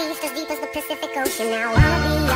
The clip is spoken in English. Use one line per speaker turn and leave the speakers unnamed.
beliefs as deep as the Pacific Ocean. Now I'll be